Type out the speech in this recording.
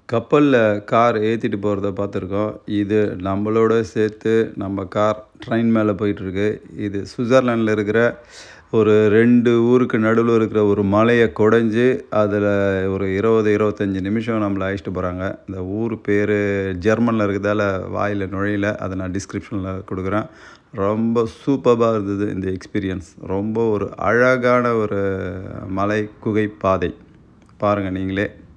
கப்பலில் கார் ஏற்றிட்டு போகிறத பார்த்துருக்கோம். இது நம்மளோட சேர்த்து நம்ம கார் ட்ரெயின் மேலே போயிட்டுருக்கு. இது சுவிட்சர்லாண்டில் இருக்கிற ஒரு 2 ஊருக்கு நடுவில் இருக்கிற ஒரு மலையை குடைஞ்சி அதில் ஒரு 20-25 நிமிஷம் நம்மளை அழைச்சிட்டு போகிறாங்க. இந்த ஊர் பேர் ஜெர்மனில் இருக்கிறதால வாயில் நுழையில, அதை நான் டிஸ்கிரிப்ஷனில் கொடுக்குறேன். ரொம்ப சூப்பராக இருந்தது இந்த எக்ஸ்பீரியன்ஸ். ரொம்ப ஒரு அழகான ஒரு மலை குகை பாதை. பாருங்கள் நீங்களே.